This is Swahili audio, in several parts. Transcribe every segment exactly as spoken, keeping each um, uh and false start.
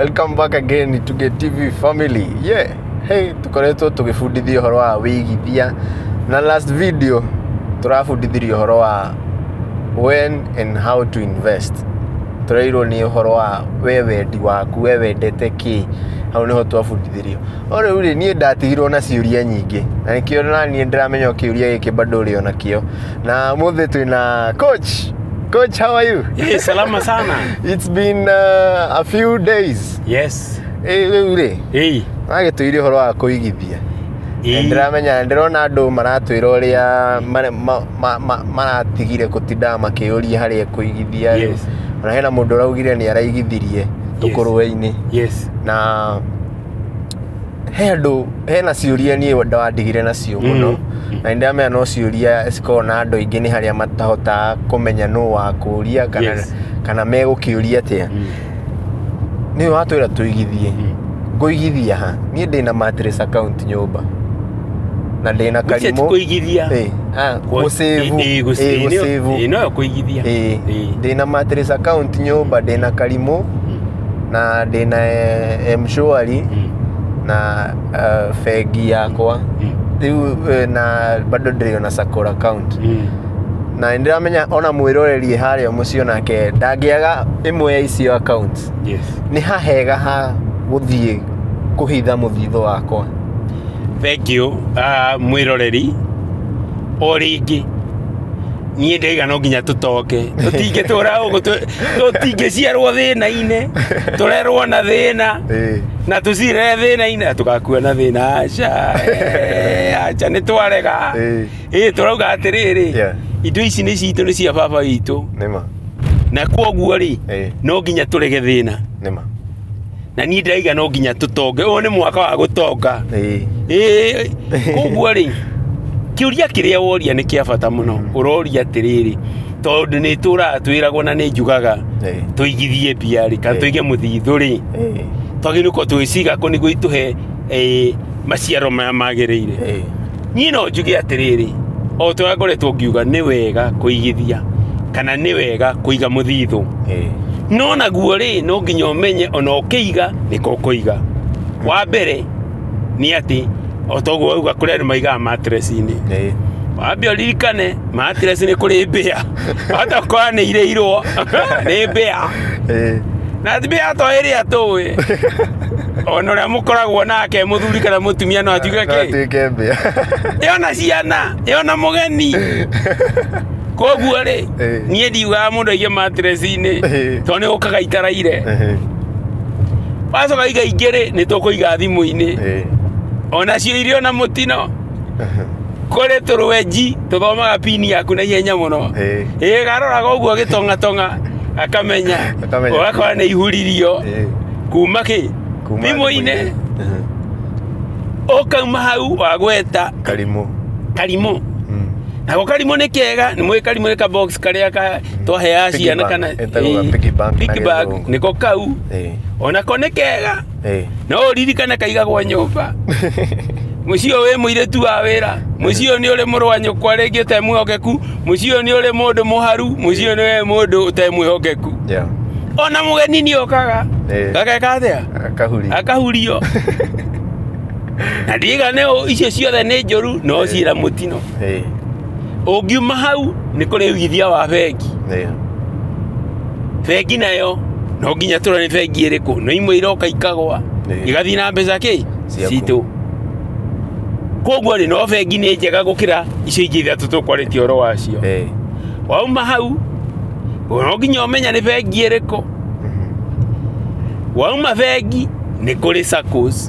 Welcome back again to Get T V family. Yeah. Hey, tukoretwo tugifundithia horo wa wigithia. Na last video turafundithirio horo wa when and how to invest. Turairo ni horo wa wewe ndi waku wewe ndete ki. Hau niho twafundithirio. Ore uri nie ndatigirwo na ciuria nyingi. Na nikio na nie ndiramenya kiuria giki bado rio nakio. Na muthe twina coach. Coach, how are you? Hey, salama sana. It's been uh, a few days. Yes. Hey, ure. Hey. Age tuire horo wa kuigithia. Hey. Ndiramenya ndirona andu maratwira uria maratigire kutinda makiuria hari kuigithia. Yes. Ona hena mundu raugire ni araigithirie tukuruwe-ini. Yes. Na he andu hena ciuria ni ndawandigire nacio muno. Na ndamenya no ciuria cikona andu ingi ni haria matahota kumenya no wa kuria kana yes. kana megukiuria atia. Mm. Ni watwira tuigithie. Mm. Nguigithia ha ni ndina mattress account nyumba na ndina karimo kuigithia eh ah gusevu eh gusevu ino kuigithia eh ndina mattress account nyumba ndina karimo na ndina M-Shwari na fegi yakwa riu na bado ndio na Sakura account na ndiramenya ona mwiroreri haria mucio nake ndagiaga imwe ya icio account. Yes. Ni hahega ha guthie kuhitha muthitho wakwa. Thank you. Uh, mwiroreri oringi nie ndaiga no nginya tutoke tutinge tura ugo tutinge ciarwo thina ine turerwo na thina na tucire thina ine tukakua na thina acha acha ni twarega eh turauga atiriri indo ici ni citu ni cia baba witu nima na koguo ri no nginya turege thina nima na nie ndaiga no nginya tutonge o ni mwaka wa gutonga eh eh koguo ri kiuria kiria woria ni kia bata muno uroria atiriri tondu ni tura twiragwo na ni njugaga tuigithie biari kana tuige muthithu ri twagire ko twiciga ko nigo ituhe eh maciaro magirire ni no njuge atiriri o twagoretwo ngiuga ni wega kuigithia kana ni wega kuiga muthithu no naguo ri no nginya umenye ona ukiiga niko kuiga wa mbere ni ati otogo uga kure maiga mattress ini eh wabio lirikane mattress ni kuri mbea hata kwa ni ire irwo ni mbea eh na mbea to iri atowe ono ria mukoragwo nake muthuri kana mutumia no atuga ke atuke mbea yona ciana yona mugeni koguo ri nie ndiuga mundu aige mattress ini to ni ukaga itaraire baso ga iga igere ni tukuiga thimu ini eh ona cio irio na mutino kore turuweji tuthomaga pini yaku na ihenya muno eh garoraga uguo gitonga tonga akamenya ogakora ni ihuririo kuma ki thimo-ine okauma hau wagweta karimo karimo na karimo ni kega ni mwe karimo ni ka box karia ka twahea ciana kana piggyback niko kau ona ko ni kega no ririkana kaiga gwa nyumba mucio we muiretu wa wira mucio ni uri muru wa nyukwa ringi utemwihokeku mucio ni uri mundu muharu mucio ni we mundu utemwihokeku ona mugeni ni okaga gakeka atia akahurio akahurio na ndiga ne icio ciothe ni njoru no cira mutino ungiuma hau ni kuri wigithia wa bengi bengi nayo no nginya tura ni bengi iriku no imwe iroka ikagwa igathi na mbeca ki citu koguo ri no bengi ni njega gukira icio ingi ithatu tukwariti oro wacio wauma hau no nginya umenya ni bengi iriku wauma bengi ni kuri saccos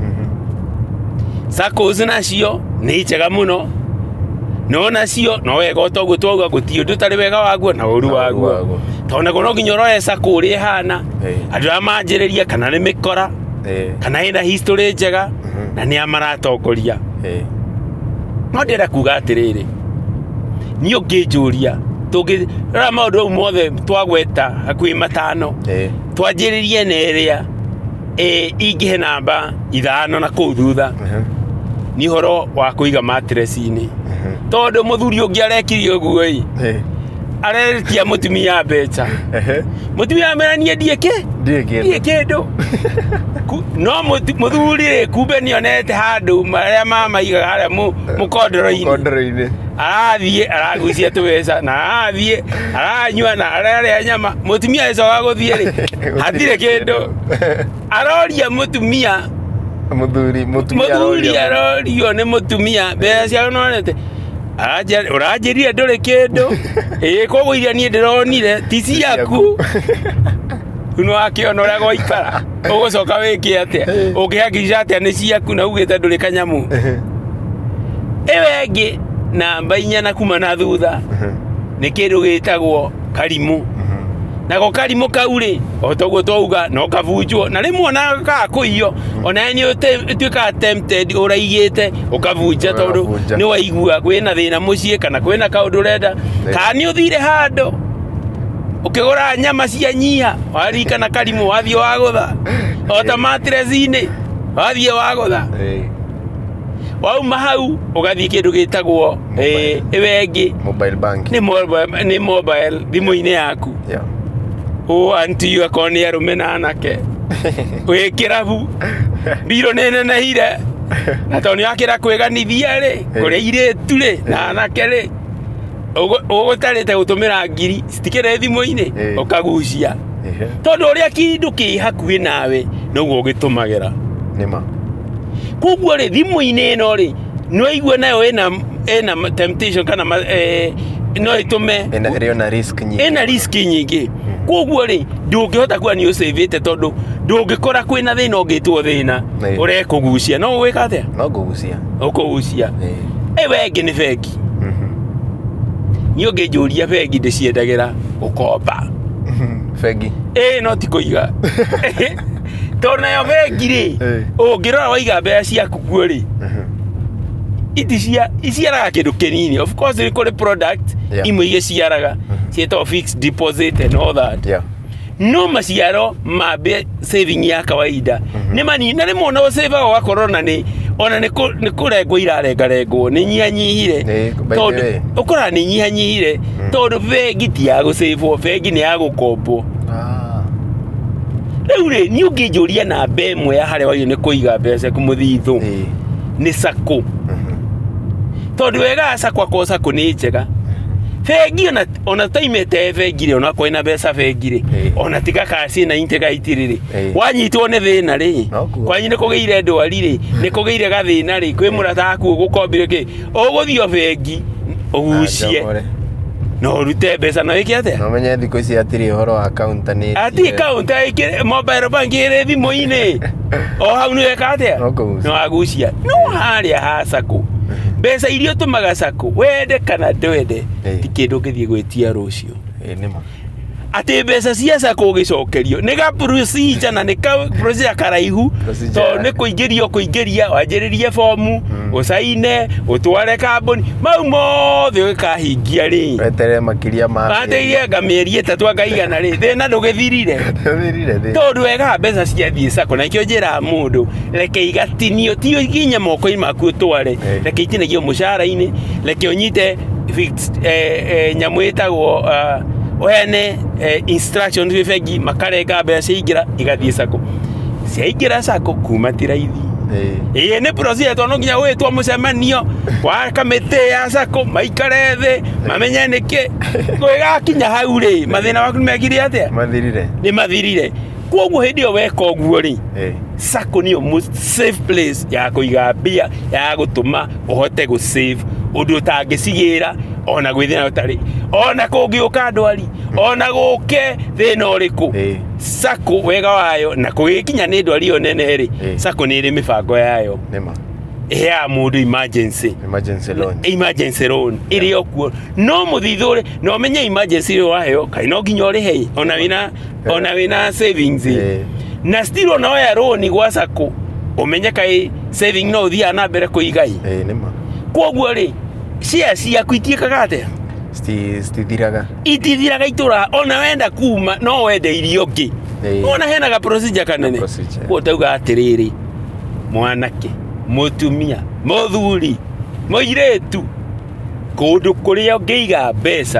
saccos nacio ni njega muno no nacio no wega otoguo twoga gutiu ndutari wega waguo na uru waguo tona gono nginya roe sacco ri hana andu amanjiriria kana ni mikora kana ina history njega na ni amaratongoria no ndira kuga atiriri ni ungijuria tugi ra maundu mothe twagweta hakui matano twanjiririe neria eh ingihe namba ithano na kuu thutha ni horo wa kuiga mattress ini tondu muthuri ungi arekirio guo i aretia mutumia mbeca mutumia merania ndieke ndieke ndo no muthuri kumbe nionete handu maria mama iga haria mukondoro-ini arathie aragucia tubeca na arathie aranyua na araria nyama mutumia ecoga guthie ri hatire kindu aroria mutumia muthuri mutumia muthuri arorio ni mutumia mbeca ciao nonete uranjĩrire ndũrĩ kĩndũ ĩ koguo iria niĩ ndĩronire ti ciaku no akĩona ũrĩa gwaikara ũgũcoka wĩke atĩa ũngĩhakikisha atĩa nĩ ciaku na ugĩte ndũrĩ kanyamu ĩyo ĩngĩ namba inya na kuma na thutha nĩ kĩndũ gĩtagwo karimũ nako karimũ kau rĩ o toguo twauga no kabunjwo na rĩmwe ona gakũiywo ona nĩ ũtuĩkaga tempted ũraigĩte ũkabunja tondũ nĩ waigua kwĩna thĩna mũciĩ kana kwĩna kaũndũ ũrenda kana nĩ ũthire handũ ũkĩgũra nyama cia nyiha waririkana karimũ wathiĩ wagũtha o ta mattress-inĩ wathiĩ wagũtha wauma hau ũgathiĩ kĩndũ gĩtagwo ĩyo ĩngĩ nĩ mobile thimũ-inĩ yaku o anti akoni arume na anake we kirabu biro nene na hire na toni akira kweganithia ri kuri ire tule na anake ri ugutarite gutumira ngiri sitikire thimo-ini ukagucia tondu uria kindu ki hakuhi nawe noguo ugitumagira nima koguo ri thimo-ini ino ri no igwe nayo ina ina temptation kana no itume ina risk nyingi ina risk nyingi koguo ri ndungihota kuwa ni usavete tondu ndungikora kwina thina ungitwo thina urekugucia no gwika atia no kugucia ukugucia ewe ngi ni bengi ni ungijuria bengi ndiciendagira ukomba bengi eh no ti kuiga tona yo bengi ri ungirora waiga mbeca ciaku kuo ri itisia isiaraga kindu kinini of course ri kuri product imwe iria ciaraga cietwo fixed deposit and all that yeah no maciaro mabe saving ya kawaida ni mani na rimo no save wa corona ni ona ni ni kurengwo irarenga rengwo ni nyihanyihire tondu ukora ni nyihanyihire tondu bengi ti ya go save o bengi ni ya gukombo ah riu ri ni ungijuria na bemwe ya hare wayo ni kuiga mbeca kumuthithu ni sako tondu wega sako kwa sako ni njega bengi ona ona taimete bengi ri ona koina mbeca bengi ri ona tiga kasi na intega itiriri wanyitwo ne thina ri kwanyi ne kugeire ndwari ri ne kugeire gathina ri kwi murata aku gukombire ki uguthio bengi ugucie no rute mbeca na wiki atia no menye thiko ici atiri horo account ni ati account ikire mobile bank ire thimo-ini o hau ni weka atia no agucia no haria hasako mbeca irio tumaga sako wende kana ndwende ti kindu ngithie gwetia rucio eh nima ati mbeca cia sako ugicokerio ni ga procedure na ni ka procedure karaihu to ni kuingirio kuingiria wanjiririe fomu usaine utware kambuni mau mothe ukahingia ri wetere makiria ma ateire ngamieri itatu akaigana ri thina ndugithirire thirire thi tondu wega mbeca cia thie sako na ikio njira mundu reke igatinio ti iginya moko-ini maku utware reke itinagio mucara-ini reke unyite fixed eh nyamu itagwo wene instructions we bengi makarenga mbeca ingira igathie sako ciaingira sako kuma tiraithi eh ne procedure to no nginya wetwa mucemanio wa kamite ya sako maikare thi mamenye niki kwega kinya hau ri mathina waku megire atia mathirire ni mathirire koguo hindi o weka oguo ri sako ni most safe place ya kuiga mbia ya gutuma uhote go save undu utangicigira ona gwithina utari ona kungiuka ndwari ona guke thina uriku sako wega wayo na kugikinya ni ndwari yo nene ri sako ni ri mibango yayo nima ya mundu emergency emergency loan emergency loan iri okuo no muthithure no menye emergency wayo kai no nginya uri hei ona wina ona wina savings na still ona ya loan gwa sako umenye kai saving no thia na mbere kuigai eh nima koguo ri cia cia kuitiekaga atia sti stithiraga itithiraga itura ona wenda kuma no wende irio ngi ona hena ga procedure kanene ko tauga atiriri mwanake mutumia muthuri muiretu kundu kuria ngiiga mbeca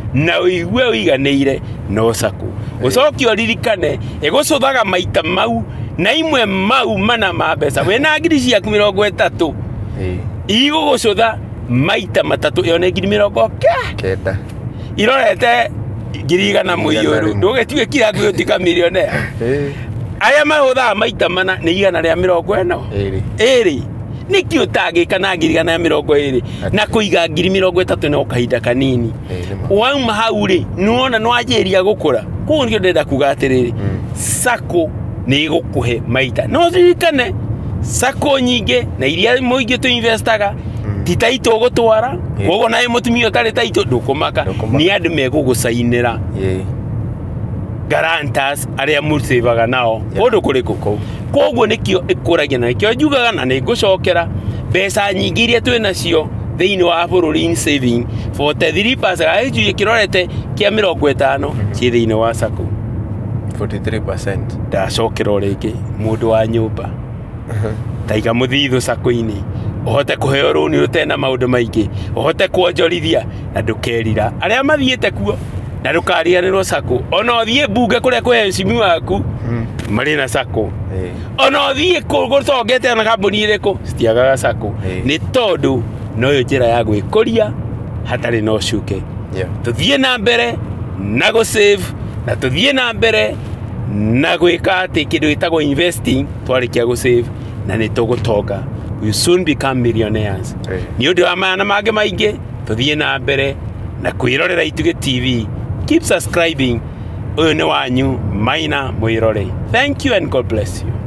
na uigue uiganĩire no sako ucoki oririkane ĩgũcũthaga maita mau na imwe mau mana ma mbeca wena ngiri ciaku mĩrongo ĩtatũ igũgũcũtha maita matatũ yone ngiri mĩrongo kenda irorete ngiri igana mũiyũru ndũgĩtuĩke kira ngũtuĩka millionaire aya mahũthaga maita mana nĩ igana rĩa mĩrongo ĩno ĩrĩ nĩkĩ ũtangĩka na ngiri igana rĩa mĩrongo ĩrĩ na kũiga ngiri mĩrongo ĩtatũ no kahinda kanini wauma hau rĩ nĩwona nĩwanjĩrĩria gũkũra koguo nĩkĩo ndĩrenda kuga atĩrĩrĩ sako nĩ ĩgũkũhe maita no ririkane sako nyingĩ na iria mũingĩ tũinvestaga ti taitũ ũgũtwara koguo nawe mũtumia ũtarĩ taitũ ndũkũmaka nĩ andũ megũgũcainĩra guarantors arĩa mũsĩvaga nao kũndũ kũrĩkũ kũu koguo nĩkĩo ĩkũragia na nĩkĩo njugaga na nĩngũcokera mbeca nyingĩ iria twĩ nacio thĩinĩ wa bũrũri saving forty-three percent gĩcunjĩ kĩrorete kĩa mĩrongo ĩtano ciĩ thĩinĩ wa sako forty-three percent ndacokera o rĩngĩ mũndũ wa nyũmba taiga mũthithũ sako-inĩ ũhote kũheo rũni rũtena maũndũ maingĩ ũhote kuonjorithia na ndũkerira arĩa mathiĩte kuo na ndũkariganĩrwo sako ona ũthiĩ mbunge kũrĩa kwĩ mcimi waku marĩ na sako ona ũthiĩ gũtongete na kambuni ĩrĩkũ citiagaga sako nĩ tondũ noyo njĩra ya gwĩkũria hatarĩ na ũcuke tũthiĩ na mbere na gũsave na tũthiĩ na mbere na gwĩka atĩ kĩndũ gĩtagwo investing twarĩkia gũsave na nĩ tũgũtonga we soon become millionaires nĩ ũndũ wa mayana mangĩ maingĩ tũthiĩ na mbere na kwĩrorera Ituge T V keep subscribing ũyũ nĩ wanyu Maina Mwĩrore thank you and God bless you.